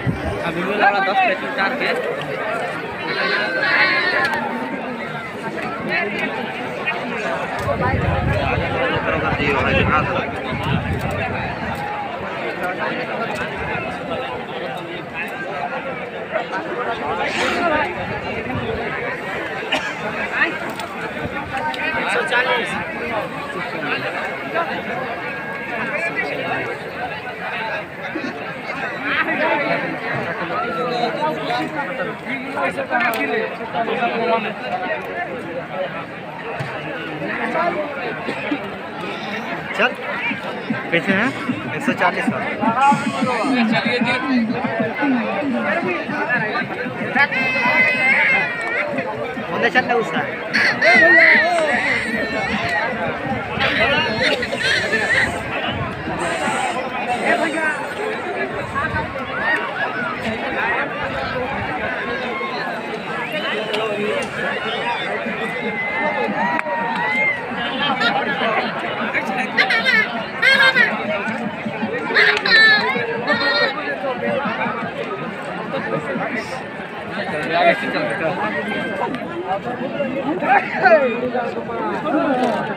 अभी भी लगा 10 पेट्रोल 4 के चल कैसे हैं 140 का होने चल रहा उसका आगे चल